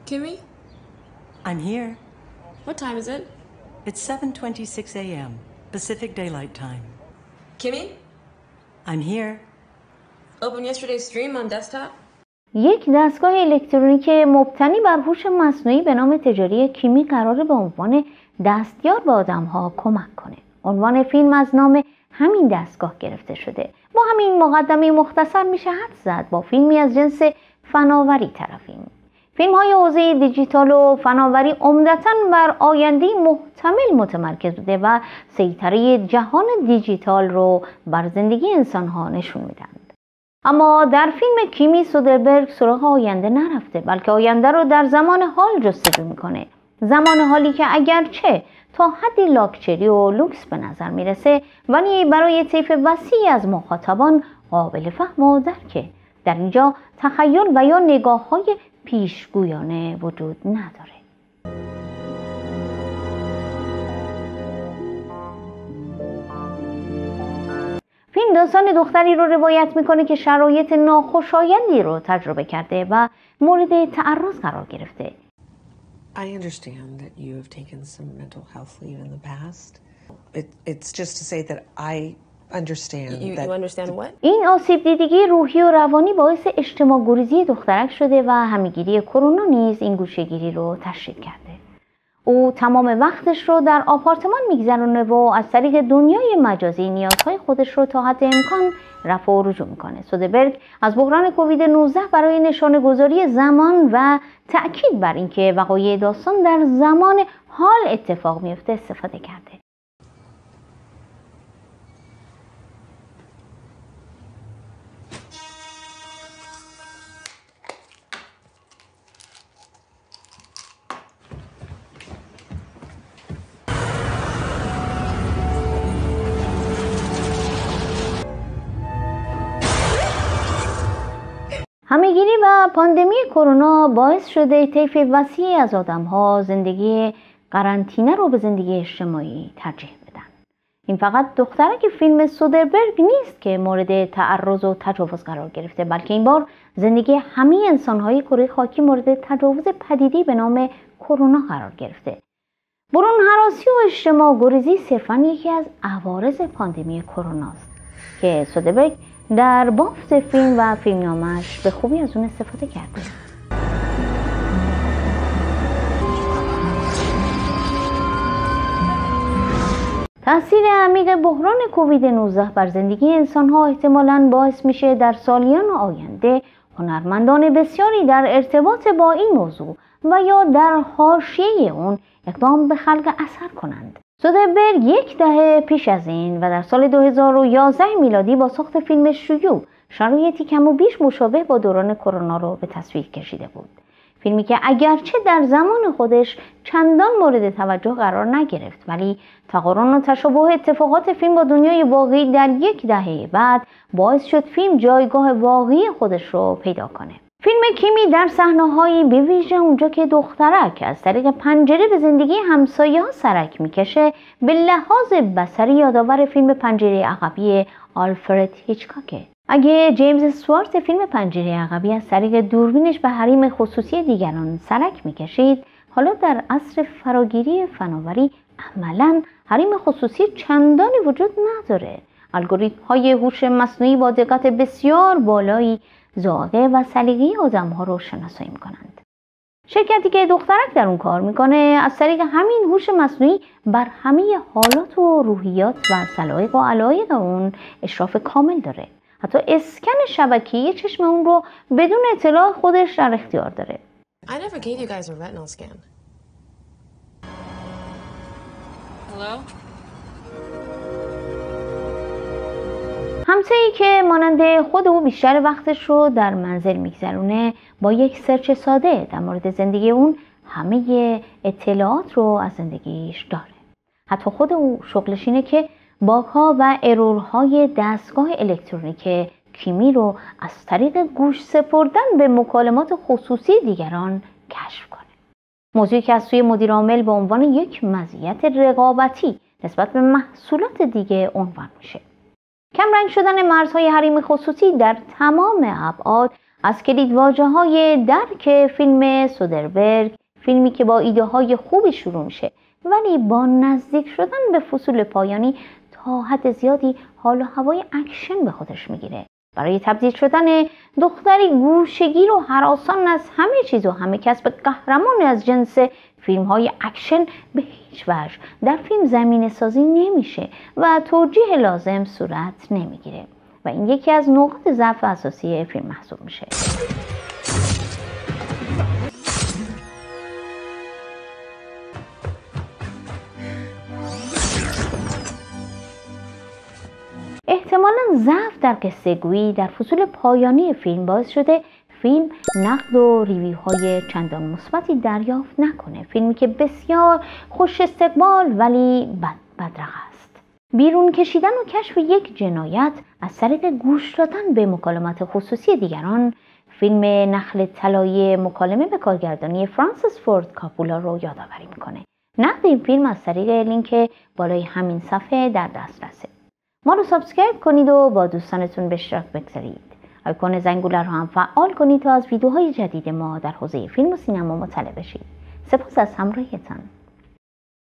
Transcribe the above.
Kimmy? I'm here. What time is it? It's 7:26 a.m. Pacific Daylight Time. Kimmy? I'm here. Open yesterday's stream on desktop? یک دستگاه الکترونیکی مبتنی بر هوش مصنوعی به نام تجاری کیمی قراره به عنوان دستیار به آدم‌ها کمک کنه. عنوان فیلم از نام همین دستگاه گرفته شده. با همین مقدمه مختصر میشه حد زد با فیلمی از جنس فناوری طرفیم. فیلم‌های حوزه دیجیتال و فناوری عمدتاً بر آینده محتمل متمرکز بوده و سیطره جهان دیجیتال رو بر زندگی انسان‌ها نشون میدن. اما در فیلم کیمی سودربرگ سراغ آینده نرفته، بلکه آینده رو در زمان حال جستجو میکنه. زمان حالی که اگرچه تا حدی لاکچری و لوکس به نظر میرسه، ولی برای طیف وسیعی از مخاطبان قابل فهم و درکه. در اینجا تخیل و یا نگاه‌های پیشگویانه وجود نداره. فیلم داستان دختری رو روایت میکنه که شرایط ناخوشایندی رو تجربه کرده و مورد تعرض قرار گرفته. I understand that you have taken some mental health leave in the past. It's just to say that I understand You that... understand what? این آسیب دیدگی روحی و روانی باعث اجتماع گریزی دخترک شده و همه‌گیری کرونا نیز این گوشه‌گیری رو تشدید کرده. او تمام وقتش رو در آپارتمان میگذرونه و از طریق دنیای مجازی نیازهای خودش رو تا حد امکان رفع و رجوع میکنه. سودربرگ از بحران کووید 19 برای نشانه گذاری زمان و تأکید بر اینکه وقایع داستان در زمان حال اتفاق میفته استفاده کرده. همه‌گیری و پاندمی کرونا باعث شده طیف وسیعی از آدم‌ها زندگی قرنطینه رو به زندگی اجتماعی ترجیح بدن. این فقط دخترک فیلم سودربرگ نیست که مورد تعرض و تجاوز قرار گرفته، بلکه این بار زندگی همه انسان‌های کره خاکی مورد تجاوز پدیدی به نام کرونا قرار گرفته. برون هراسی و اجتماع گریزی صرفاً یکی از عوارض پاندمی کرونا است که سودربرگ در بافت فیلم و فیلمنامه‌اش به خوبی از اون استفاده کرده. تأثیر عمیق بحران کووید 19 بر زندگی انسان‌ها احتمالاً باعث میشه در سالیان آینده هنرمندان بسیاری در ارتباط با این موضوع و یا در حاشیه اون اقدام به خلق اثر کنند. سودربرگ یک دهه پیش از این و در سال 2011 میلادی با ساخت فیلم شیوع شرایطی کم و بیش مشابه با دوران کرونا رو به تصویر کشیده بود. فیلمی که اگرچه در زمان خودش چندان مورد توجه قرار نگرفت، ولی تقارن و تشابه اتفاقات فیلم با دنیای واقعی در یک دهه بعد باعث شد فیلم جایگاه واقعی خودش رو پیدا کنه. فیلم کیمی در صحنه‌هایی به ویژه اونجا که دخترک از طریق پنجره به زندگی همسایه‌ها سرک میکشه به لحاظ بصری یادآور فیلم پنجره عقبی آلفرد هیچکاکه. اگه جیمز استوارت فیلم پنجره عقبی از طریق دوربینش به حریم خصوصی دیگران سرک میکشید، حالا در عصر فراگیری فناوری عملاً حریم خصوصی چندانی وجود نداره. الگوریتم‌های هوش مصنوعی با دقت بسیار بالایی ذائقه و سلیقه آدم‌ها رو شناسایی می‌کنند. شرکتی که دخترک در اون کار میکنه از طریق همین هوش مصنوعی بر همه حالات و روحیات و سلایق و علایق اون اشراف کامل داره. حتی اسکن شبکیه چشم اون رو بدون اطلاع خودش در اختیار داره. I never gave you guys a retinal scan. Hello? همسایه‌ای که مانند خود او بیشتر وقتش رو در منزل میگذرونه با یک سرچ ساده در مورد زندگی اون همه اطلاعات رو از زندگیش داره. حتی خود او شغلش اینه که باگ‌ها و ارورهای دستگاه الکترونیک کیمی رو از طریق گوش سپردن به مکالمات خصوصی دیگران کشف کنه. موضوعی که از سوی مدیر عامل به عنوان یک مزیت رقابتی نسبت به محصولات دیگه عنوان میشه. کمرنگ شدن مرزهای حریم خصوصی در تمام ابعاد از کلیدواژه‌های درک فیلم سودربرگ، فیلمی که با ایده های خوبی شروع میشه ولی با نزدیک شدن به فصول پایانی تا حد زیادی حال و هوای اکشن به خودش میگیره. برای تبدیل شدن دختری گوشه‌گیر و هراسان از همه چیز و همه کس به قهرمان از جنس فیلم های اکشن به هیچ وجه در فیلم زمینه سازی نمیشه و توجیه لازم صورت نمیگیره و این یکی از نقاط ضعف اساسی فیلم محسوب میشه. احتمالاً ضعف در قصه گویی در فصول پایانی فیلم باعث شده فیلم نقد و ریویوهای چندان مثبتی دریافت نکنه. فیلمی که بسیار خوش استقبال ولی بدرقه است. بیرون کشیدن و کشف یک جنایت از طریق گوش دادن به مکالمات خصوصی دیگران، فیلم نخل طلایی مکالمه به کارگردانی فرانسیس فورد کاپولا رو یادآوری میکنه. نقد این فیلم از طریق لینک بالای همین صفحه در دسترسه. ما رو سابسکرایب کنید و با دوستانتون به اشتراک بگذارید. آیکون زنگوله رو هم فعال کنید تا از ویدیوهای جدید ما در حوزه فیلم و سینما مطلع بشید. سپاس از همراهیتان.